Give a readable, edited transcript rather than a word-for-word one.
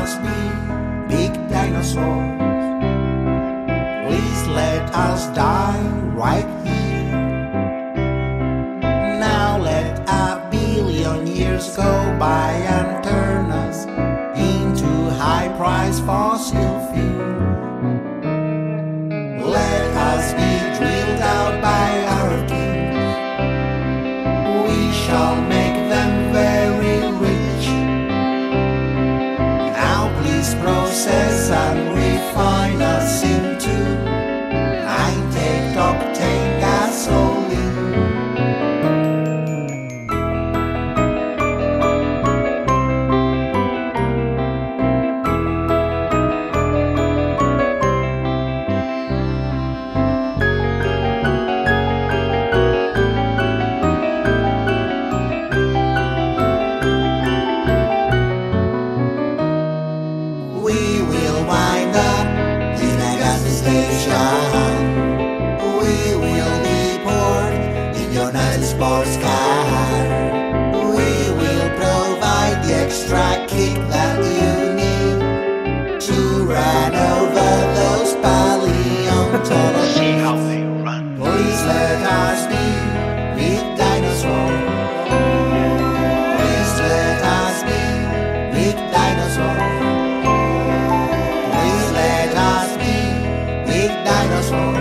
us be big dinosaurs. Please let us die right here. Now let a billion years go by and turn us into high-priced fossil fuel. Let us be drilled out by our kings. We shall make them very rich. Now please process and refine us into 98-octane gasoline. We will wind up in a gas station. We will be poured in your nice sports car. We will provide the extra kick that you need to run over those paleontologists. See how they run. Please let us be big dinosaurs. Please let us be big dinosaurs. Please let us be big dinosaurs.